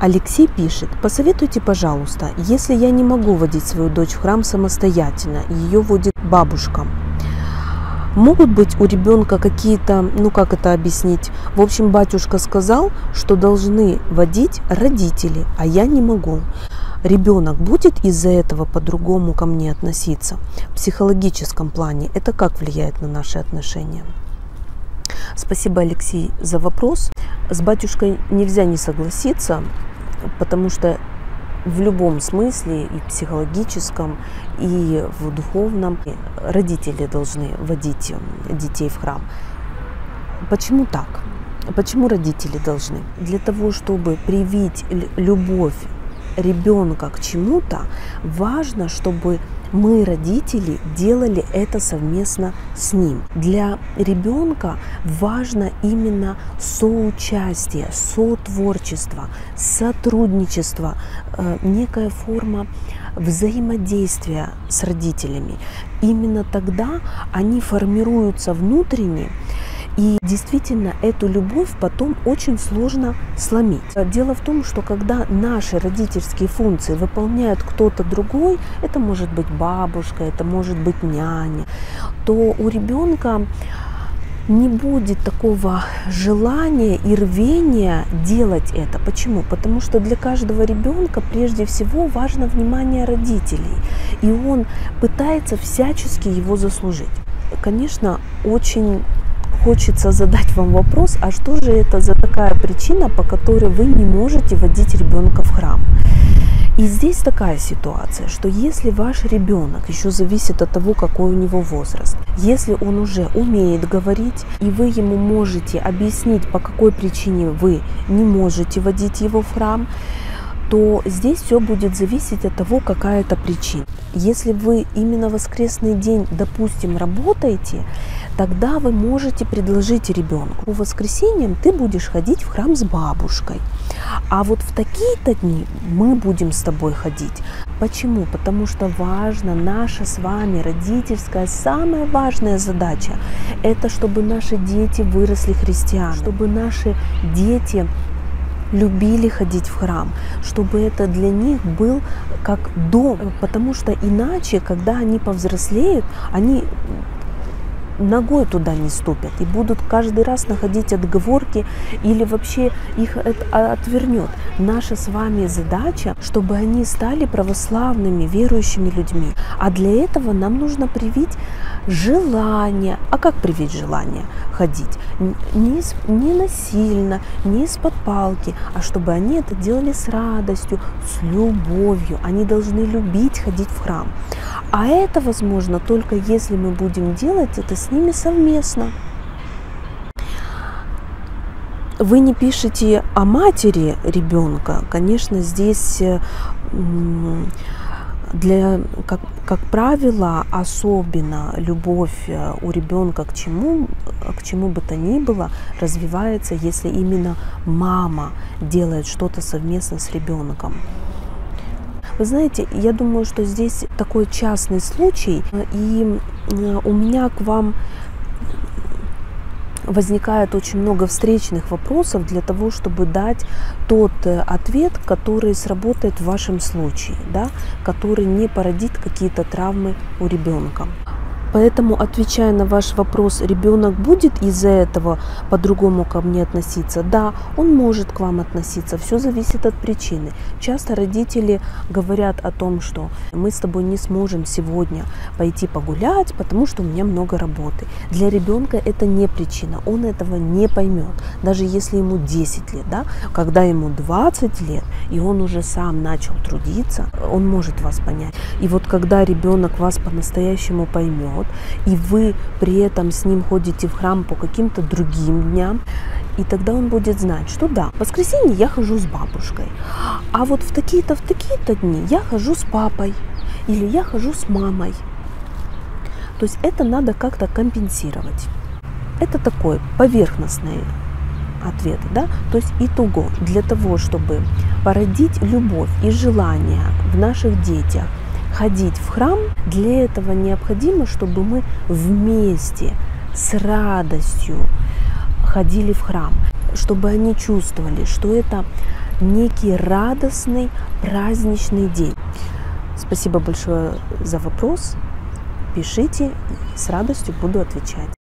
Алексей пишет: посоветуйте, пожалуйста, если я не могу водить свою дочь в храм самостоятельно, ее водит бабушка, могут быть у ребенка какие-то, как это объяснить? В общем, батюшка сказал, что должны водить родители, а я не могу. Ребенок будет из-за этого по-другому ко мне относиться? В психологическом плане это как влияет на наши отношения? Спасибо, Алексей, за вопрос. С батюшкой нельзя не согласиться, потому что в любом смысле, и психологическом, и в духовном, родители должны водить детей в храм. Почему так? Почему родители должны? Для того, чтобы привить любовь ребенка к чему-то, важно, чтобы мы, родители, делали это совместно с ним. Для ребенка важно именно соучастие, сотворчество, сотрудничество, некая форма взаимодействия с родителями. Именно тогда они формируются внутренне. И действительно, эту любовь потом очень сложно сломить. Дело в том, что когда наши родительские функции выполняет кто-то другой, это может быть бабушка, это может быть няня, то у ребенка не будет такого желания и рвения делать это. Почему? Потому что для каждого ребенка прежде всего важно внимание родителей, и он пытается всячески его заслужить. Конечно, очень хочется задать вам вопрос, а что же это за такая причина, по которой вы не можете водить ребенка в храм? И здесь такая ситуация, что если ваш ребенок, еще зависит от того, какой у него возраст, если он уже умеет говорить, и вы ему можете объяснить, по какой причине вы не можете водить его в храм, то здесь все будет зависеть от того, какая это причина. Если вы именно в воскресный день, допустим, работаете, тогда вы можете предложить ребенку: по воскресеньям ты будешь ходить в храм с бабушкой, а вот в такие-то дни мы будем с тобой ходить. Почему? Потому что важно, наша с вами родительская, самая важная задача – это чтобы наши дети выросли христианами, чтобы наши дети любили ходить в храм, чтобы это для них был как дом, потому что иначе, когда они повзрослеют, они ногой туда не ступят и будут каждый раз находить отговорки или вообще их это отвернет. Наша с вами задача, чтобы они стали православными, верующими людьми. А для этого нам нужно привить желание. А как привить желание ходить? Не насильно, не из-под палки, а чтобы они это делали с радостью, с любовью. Они должны любить ходить в храм. А это возможно только если мы будем делать это с ними совместно. Вы не пишете о матери ребенка. Конечно, здесь как правило, особенно любовь у ребенка к чему бы то ни было развивается, если именно мама делает что-то совместно с ребенком. Вы знаете, я думаю, что здесь такой частный случай, и у меня к вам возникает очень много встречных вопросов для того, чтобы дать тот ответ, который сработает в вашем случае, да, который не породит какие-то травмы у ребенка. Поэтому, отвечая на ваш вопрос, ребенок будет из-за этого по-другому ко мне относиться? Да, он может к вам относиться, все зависит от причины. Часто родители говорят о том, что мы с тобой не сможем сегодня пойти погулять, потому что у меня много работы. Для ребенка это не причина, он этого не поймет. Даже если ему 10 лет, да, когда ему 20 лет, и он уже сам начал трудиться, он может вас понять. И вот когда ребенок вас по-настоящему поймет, и вы при этом с ним ходите в храм по каким-то другим дням, и тогда он будет знать, что да, в воскресенье я хожу с бабушкой, а вот в такие-то дни я хожу с папой или я хожу с мамой. То есть это надо как-то компенсировать. Это такой поверхностный ответ, да? То есть итого, для того, чтобы породить любовь и желание в наших детях ходить в храм, для этого необходимо, чтобы мы вместе с радостью ходили в храм, чтобы они чувствовали, что это некий радостный, праздничный день. Спасибо большое за вопрос. Пишите, с радостью буду отвечать.